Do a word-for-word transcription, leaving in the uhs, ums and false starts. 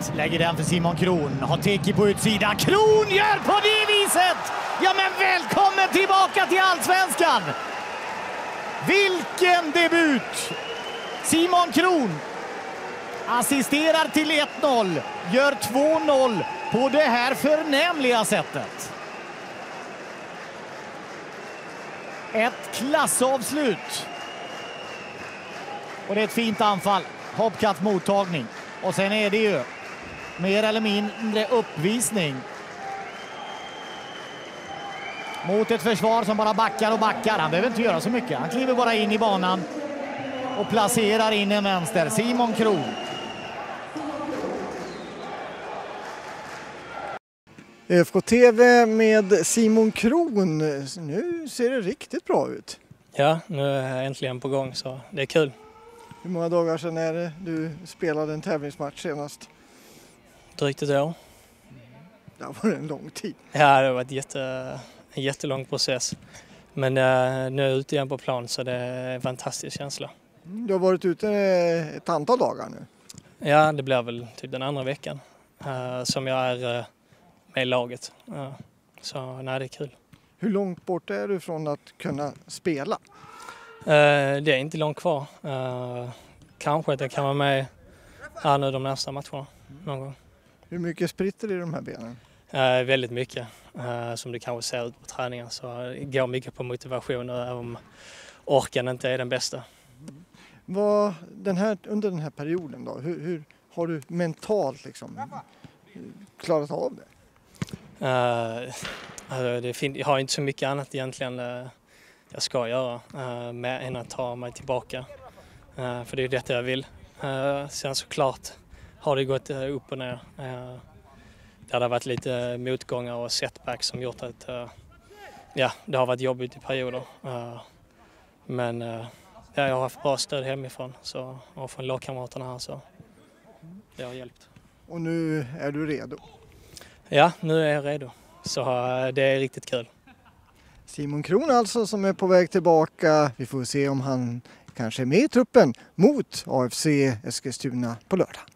ett. Lägger den för Simon Kron. Har Teki på utsidan. Kron gör på det viset! Ja, men välkommen tillbaka till Allsvenskan! Vilken debut! Simon Kron assisterar till ett noll. Gör två noll på det här förnämliga sättet. Ett klassavslut. Och det är ett fint anfall. Hopcat mottagning. Och sen är det ju mer eller mindre uppvisning. Mot ett försvar som bara backar och backar. Han behöver inte göra så mycket. Han kliver bara in i banan och placerar in en vänster. Simon Kron. F K T V med Simon Kron. Nu ser det riktigt bra ut. Ja, nu är jag äntligen på gång så det är kul. Hur många dagar sedan är det du spelade en tävlingsmatch senast? Drygt ett år. Det var en lång tid. Ja, det var ett jätte, en jättelång process. Men uh, nu är jag ute igen på plan så det är en fantastisk känsla. Du har varit ute ett antal dagar nu. Ja, det blir väl typ den andra veckan uh, som jag är uh, med i laget. Uh, så nej, det är kul. Hur långt bort är du från att kunna spela? Uh, det är inte långt kvar. Uh, kanske att jag kan vara med här nu de nästa matcherna någon gång. Hur mycket spritter i de här benen? Uh, väldigt mycket. Uh, som det kanske ser ut på träningen. Så det går mycket på motivation även om orken inte är den bästa. Vad, den här, under den här perioden då, hur, hur har du mentalt liksom klarat av det? Uh, alltså det fin- jag har inte så mycket annat egentligen uh, jag ska göra uh, med än att ta mig tillbaka. Uh, för det är detta jag vill. Uh, sen såklart har det gått uh, upp och ner. Uh, där det har varit lite motgångar och setbacks som gjort att uh, ja, det har varit jobbigt i perioder. Uh, men uh, ja, jag har haft bra stöd hemifrån så, och från lagkamraterna här så det har hjälpt. Och nu är du redo? Ja, nu är jag redo. Så uh, det är riktigt kul. Simon Kron alltså som är på väg tillbaka. Vi får se om han kanske är med i truppen mot A F C Eskilstuna på lördag.